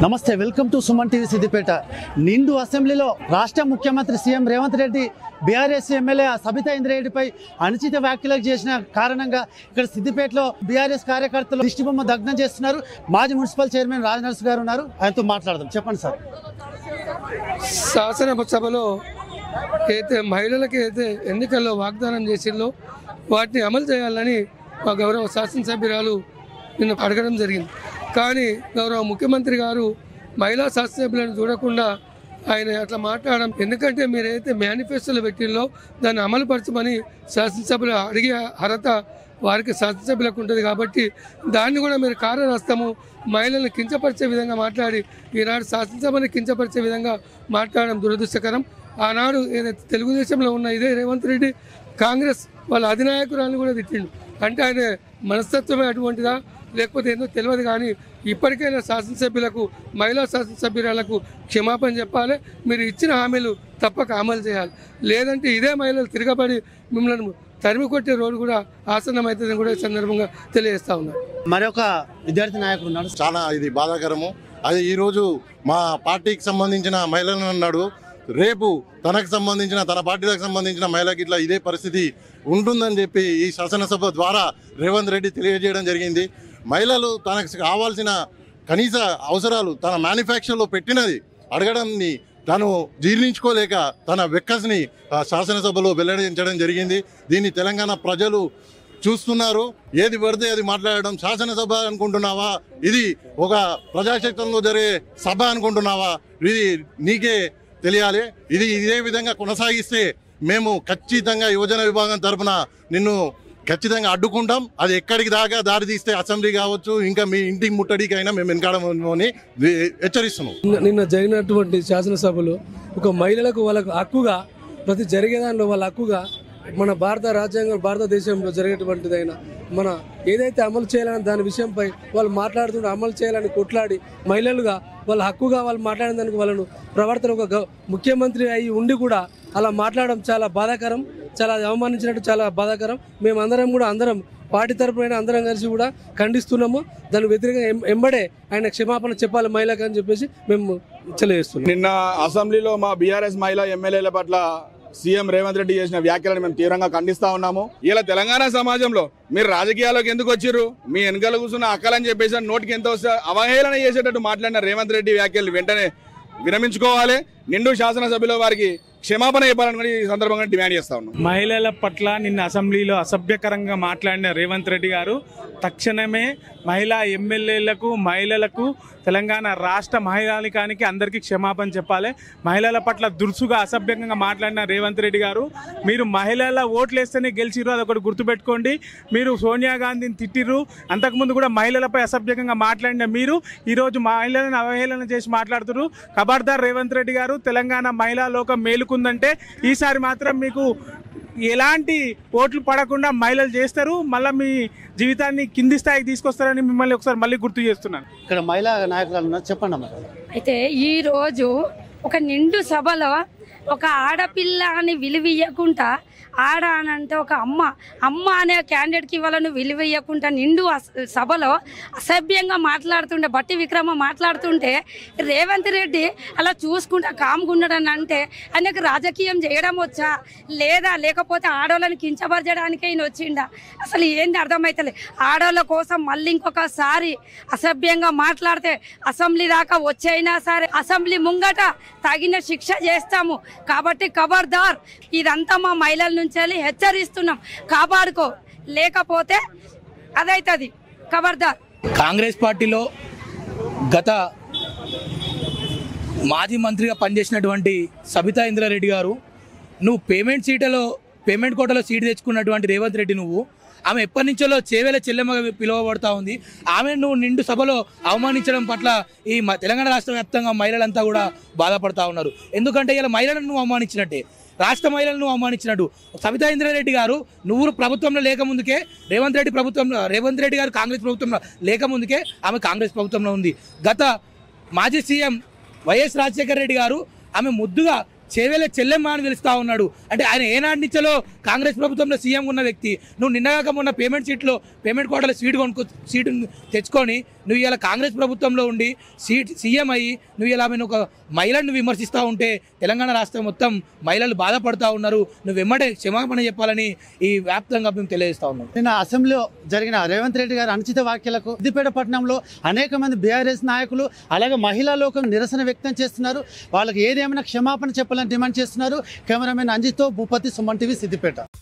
నమస్తే, welcome to Suman TV Siddipet. నిండు అసెంబ్లీలో రాష్ట్ర ముఖ్యమంత్రి CM Revanth Reddy BRS MLA Sabitha ఇంద్రారెడ్డిపై అనుచిత వ్యాఖ్యలు చేసిన కారణంగా ఇక్కడ సిద్దిపేటలో బీఆర్ఎస్ కార్యకర్తలు దిష్టిబొమ్మ దగ్ధం చేస్తున్నారు. మాజీ మున్సిపల్ చైర్మన్ రాజనర్స్ గారు ఉన్నారు, ఆయనతో మాట్లాడదాం. చెప్పండి సార్. శాసనసభలో అయితే మహిళలకి అయితే ఎన్నికల్లో వాగ్దానం చేసిందో వాటిని అమలు చేయాలని మా గౌరవ శాసనసభ్యురాలు నిన్ను అడగడం జరిగింది. కానీ గౌరవ ముఖ్యమంత్రి గారు మహిళా శాసనసభ్యులను చూడకుండా ఆయన అట్లా మాట్లాడడం, ఎందుకంటే మీరైతే మేనిఫెస్టోలో పెట్టిల్లో దాన్ని అమలుపరచమని శాసనసభలో అడిగే అర్హత వారికి శాసనసభ్యులకు ఉంటుంది. కాబట్టి దాన్ని కూడా మీరు కార్యరాస్తాము మహిళలను కించపరిచే విధంగా మాట్లాడి ఈనాడు శాసనసభని కించపరిచే విధంగా మాట్లాడడం దురదృష్టకరం. ఆనాడు ఏదైతే తెలుగుదేశంలో ఉన్న ఇదే రేవంత్ రెడ్డి కాంగ్రెస్ వాళ్ళ అధినాయకురాలను కూడా తిట్టిండు. అంటే ఆయన మనస్తత్వమే అటువంటిదా లేకపోతే ఏందో తెలియదు. కానీ ఇప్పటికైనా శాసనసభ్యులకు మహిళా శాసనసభ్యురాలకు క్షమాపణ చెప్పాలి. మీరు ఇచ్చిన హామీలు తప్పక అమలు చేయాలి. లేదంటే ఇదే మహిళలు తిరగబడి మిమ్మల్ని తరిమి కొట్టే రోజు కూడా ఆసన్నమవుతుందని కూడా ఈ సందర్భంగా తెలియజేస్తా ఉన్నారు. మరొక విద్యార్థి నాయకుడు ఉన్నాడు. చాలా ఇది బాధాకరము. అది ఈరోజు మా పార్టీకి సంబంధించిన మహిళలను అన్నాడు, రేపు తనకు సంబంధించిన తన పార్టీలకు సంబంధించిన మహిళకి ఇట్లా ఇదే పరిస్థితి ఉంటుందని చెప్పి ఈ శాసనసభ ద్వారా రేవంత్ రెడ్డి తెలియజేయడం జరిగింది. మహిళలు తనకు కావాల్సిన కనీస అవసరాలు తన మ్యానుఫ్యాక్చర్లో పెట్టినది అడగడంని తను జీర్ణించుకోలేక తన వెక్కస్ని శాసనసభలో వెల్లడించడం జరిగింది. దీన్ని తెలంగాణ ప్రజలు చూస్తున్నారు. ఏది పడితే అది మాట్లాడడం శాసనసభ అనుకుంటున్నావా, ఇది ఒక ప్రజాక్షేత్రంలో జరిగే సభ అనుకుంటున్నావా, ఇది నీకే తెలియాలి. ఇది ఇదే విధంగా కొనసాగిస్తే మేము ఖచ్చితంగా యువజన విభాగం తరఫున నిన్ను ఖచ్చితంగా అడ్డుకుంటాం. అది ఎక్కడికి దాకా దారి తీస్తే అసెంబ్లీ కావచ్చు, ఇంకా మీ ఇంటికి ముట్టడికైనా మేము వెనకాడమని హెచ్చరిస్తున్నాం. నిన్న జరిగినటువంటి శాసనసభలో ఒక మహిళలకు వాళ్ళకు హక్కుగా ప్రతి జరిగేదానిలో వాళ్ళ హక్కుగా మన భారత రాజ్యాంగం భారతదేశంలో జరిగేటువంటిదైనా మన ఏదైతే అమలు చేయాలని దాని విషయంపై వాళ్ళు మాట్లాడుతుంటే అమలు చేయాలని కొట్లాడి మహిళలుగా వాళ్ళ హక్కుగా వాళ్ళు మాట్లాడిన దానికి వాళ్ళను ప్రవర్తన ఒక ముఖ్యమంత్రి అయి ఉండి కూడా అలా మాట్లాడడం చాలా బాధాకరం, చాలా అవమానించినట్టు చాలా బాధాకరం. మేమందరం కూడా అందరం పార్టీ తరపున అందరం కలిసి కూడా ఖండిస్తున్నాము. దాని వ్యతిరేకంగా ఎంబడే ఆయన క్షమాపణ చెప్పాలి మహిళకు అని చెప్పేసి మేము తెలియజేస్తున్నాం. నిన్న అసెంబ్లీలో మా బీఆర్ఎస్ మహిళా ఎమ్మెల్యేల పట్ల సీఎం రేవంత్ రెడ్డి చేసిన వ్యాఖ్యలను మేము తీవ్రంగా ఖండిస్తా ఉన్నాము. ఇలా తెలంగాణ సమాజంలో మీరు రాజకీయాల్లోకి ఎందుకు వచ్చారు, మీ వెనకాల కూర్చున్న అక్కలని చెప్పేసి నోటికి ఎంత వస్తే అవహేళన చేసేటట్టు మాట్లాడిన రేవంత్ రెడ్డి వ్యాఖ్యలు వెంటనే విరమించుకోవాలి. నిండు శాసనసభలో వారికి క్షమాపణ చెప్పాలని ఈ సందర్భంగా డిమాండ్ చేస్తా ఉన్నాం. మహిళల పట్ల నిన్న అసెంబ్లీలో అసభ్యకరంగా మాట్లాడిన రేవంత్ రెడ్డి గారు తక్షణమే మహిళా ఎమ్మెల్యేలకు మహిళలకు తెలంగాణ రాష్ట్ర మహిళానికానికి అందరికీ క్షమాపణ చెప్పాలి. మహిళల పట్ల దురుసుగా అసభ్యంగా మాట్లాడిన రేవంత్ రెడ్డి గారు, మీరు మహిళల ఓట్లు వేస్తేనే గెలిచిర్రు, అదొకటి గుర్తుపెట్టుకోండి. మీరు సోనియా గాంధీని తిట్టిర్రు, అంతకుముందు కూడా మహిళలపై అసభ్యంగా మాట్లాడిన మీరు ఈరోజు మహిళలను అవహేళన చేసి మాట్లాడుతున్నారు. ఖబర్దార్ రేవంత్ రెడ్డి గారు, తెలంగాణ మహిళా లోకం మేలుకుందంటే ఈసారి మాత్రం మీకు ఎలాంటి ఓట్లు పడకుండా మహిళలు చేస్తారు, మళ్ళీ మీ జీవితాన్ని కింది స్థాయికి తీసుకొస్తారని మిమ్మల్ని ఒకసారి మళ్ళీ గుర్తు చేస్తున్నాను. ఇక్కడ మహిళా నాయకురాలు ఉన్నారు, చెప్పండి అమ్మా. అయితే ఈరోజు ఒక నిండు సభలో ఒక ఆడపిల్ల అని విలువియ్యకుండా ఆడ అని అంటే ఒక అమ్మ అనే క్యాండిడేట్కి ఇవ్వాలని విలువియ్యకుండా నిండు సభలో అసభ్యంగా మాట్లాడుతుంటే బట్టి విక్రమ మాట్లాడుతుంటే రేవంత్ రెడ్డి అలా చూసుకుంటా కామ్గున్నాడని అంటే ఆయనకు రాజకీయం చేయడం వచ్చా లేదా లేకపోతే ఆడవాళ్ళని కించపరచడానికే ఈయన వచ్చిండా, అసలు ఏంది అర్థమవుతలే. ఆడవాళ్ళ కోసం మళ్ళీ ఇంకొకసారి అసభ్యంగా మాట్లాడితే అసెంబ్లీ దాకా వచ్చైనా సరే అసెంబ్లీ ముంగట తగిన శిక్ష చేస్తాము. కాబట్టి ఖబర్దార్, ఇదంతా మా మహిళల నుంచి హెచ్చరిస్తున్నాం, కాపాడుకో, లేకపోతే అదైతుంది. ఖబర్దార్. కాంగ్రెస్ పార్టీలో గత మాజీ మంత్రిగా పనిచేసినటువంటి సబితా ఇంద్రారెడ్డి గారు, నువ్వు పేమెంట్ కోటలో సీటు తెచ్చుకున్నటువంటి రేవంత్ రెడ్డి, నువ్వు ఆమె ఎప్పటి నుంచో చేవేల చెల్లెమ్మగా పిలువబడతా ఉంది. ఆమె నువ్వు నిండు సభలో అవమానించడం పట్ల ఈ తెలంగాణ రాష్ట్ర వ్యాప్తంగా మహిళలంతా కూడా బాధపడతా ఉన్నారు. ఎందుకంటే ఇలా మహిళలను నువ్వు అవమానించినట్టే, రాష్ట్ర మహిళలను అవమానించినట్టు. సబితా ఇంద్రారెడ్డి గారు, నువ్వు ప్రభుత్వంలో లేకముందుకే రేవంత్ రెడ్డి గారు కాంగ్రెస్ ప్రభుత్వంలో లేకముందుకే ఆమె కాంగ్రెస్ ప్రభుత్వంలో ఉంది. గత మాజీ సీఎం వైఎస్ రాజశేఖర రెడ్డి గారు ఆమె ముద్దుగా చేవేల చెల్లెమ్మ అని పిలుస్తా ఉన్నాడు. అంటే ఆయన ఏనాటి నుంచో కాంగ్రెస్ ప్రభుత్వంలో సీఎం ఉన్న వ్యక్తి. నువ్వు నిన్నగాక మొన్న పేమెంట్ కోటలో సీటు తెచ్చుకొని నువ్వు ఇలా కాంగ్రెస్ ప్రభుత్వంలో ఉండి సీఎం అయ్యి నువ్వు ఇలా ఆమెను ఒక మహిళను విమర్శిస్తూ ఉంటే తెలంగాణ రాష్ట్రం మొత్తం మహిళలు బాధపడుతూ ఉన్నారు. నువ్వు వెంబడే క్షమాపణ చెప్పాలని ఈ వ్యాప్తంగా మేము తెలియజేస్తా ఉన్నాం. నిన్న అసెంబ్లీలో జరిగిన రేవంత్ రెడ్డి గారి అనుచిత వ్యాఖ్యలకు సిద్దిపేట పట్టణంలో అనేక మంది బీఆర్ఎస్ నాయకులు అలాగే మహిళా లోకం నిరసన వ్యక్తం చేస్తున్నారు. వాళ్ళకి ఏదేమైనా క్షమాపణ చెప్పాలని డిమాండ్ చేస్తున్నారు. కెమెరామెన్ అంజిత్తో భూపతి, సుమన్ టీవీ, సిద్దిపేట.